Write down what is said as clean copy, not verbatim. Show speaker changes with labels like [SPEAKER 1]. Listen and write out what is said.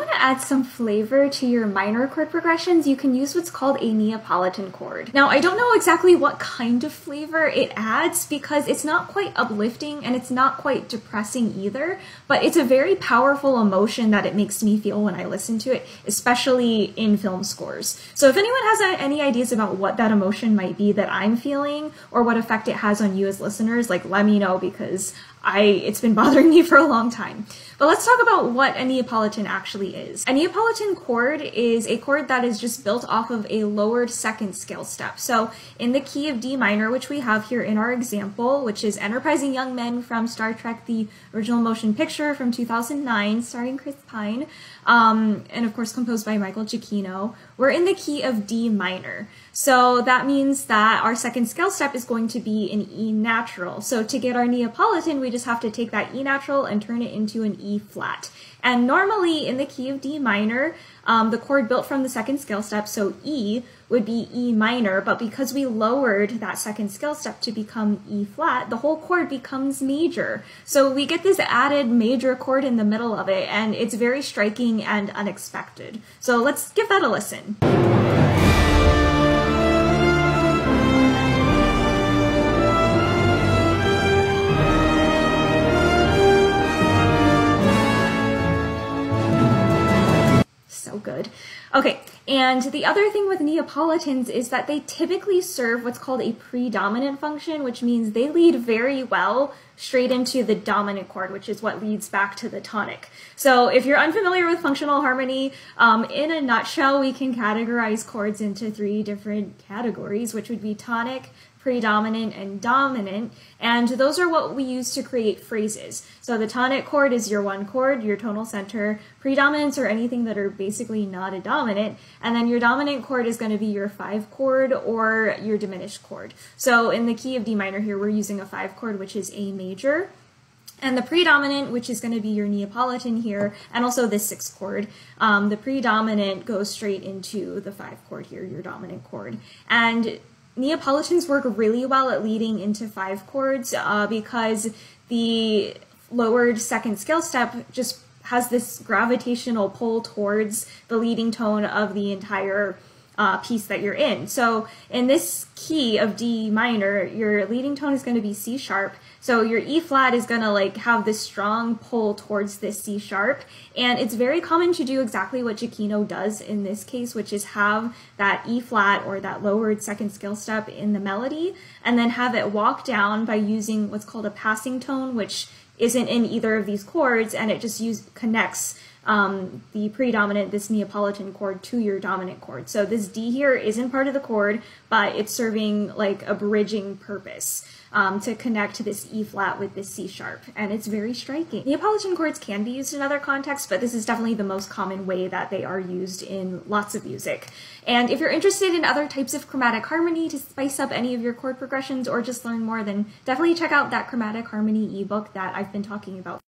[SPEAKER 1] want to add some flavor to your minor chord progressions, you can use what's called a Neapolitan chord. Now, I don't know exactly what kind of flavor it adds because it's not quite uplifting and it's not quite depressing either, but it's a very powerful emotion that it makes me feel when I listen to it, especially in film scores. So if anyone has any ideas about what that emotion might be that I'm feeling or what effect it has on you as listeners, like let me know because it's been bothering me for a long time. But let's talk about what a Neapolitan actually is. A Neapolitan chord is a chord that is just built off of a lowered second scale step. So in the key of D minor, which we have here in our example, which is Enterprising Young Men from Star Trek, the original motion picture from 2009, starring Chris Pine, and of course composed by Michael Giacchino, we're in the key of D minor. So that means that our second scale step is going to be an E natural. So to get our Neapolitan, we just have to take that E natural and turn it into an E flat. And normally in the key of D minor, the chord built from the second scale step, so E, would be E minor, but because we lowered that second scale step to become E flat, the whole chord becomes major. So we get this added major chord in the middle of it, and it's very striking and unexpected. So let's give that a listen. So good. Okay, and the other thing with Neapolitans is that they typically serve what's called a predominant function, which means they lead very well straight into the dominant chord, which is what leads back to the tonic. So if you're unfamiliar with functional harmony, in a nutshell, we can categorize chords into 3 different categories, which would be tonic, predominant, and dominant, and those are what we use to create phrases. So the tonic chord is your 1 chord, your tonal center, predominants are anything that are basically not a dominant, and then your dominant chord is going to be your 5 chord or your diminished chord. So in the key of D minor here, we're using a 5 chord, which is A major. And the predominant, which is going to be your Neapolitan here, and also this 6 chord, the predominant goes straight into the 5 chord here, your dominant chord. And Neapolitans work really well at leading into 5 chords because the lowered second scale step just has this gravitational pull towards the leading tone of the entire piece that you're in. So in this key of D minor, your leading tone is going to be C sharp. So your E flat is going to like have this strong pull towards this C sharp. And it's very common to do exactly what Giacchino does in this case, which is have that E flat or that lowered second scale step in the melody, and then have it walk down by using what's called a passing tone, which isn't in either of these chords, and it just connects the predominant, this Neapolitan chord, to your dominant chord. So this D here isn't part of the chord, but it's serving like a bridging purpose to connect to this E flat with this C sharp, and it's very striking. Neapolitan chords can be used in other contexts, but this is definitely the most common way that they are used in lots of music. And if you're interested in other types of chromatic harmony to spice up any of your chord progressions or just learn more, then definitely check out that chromatic harmony ebook that I've been talking about.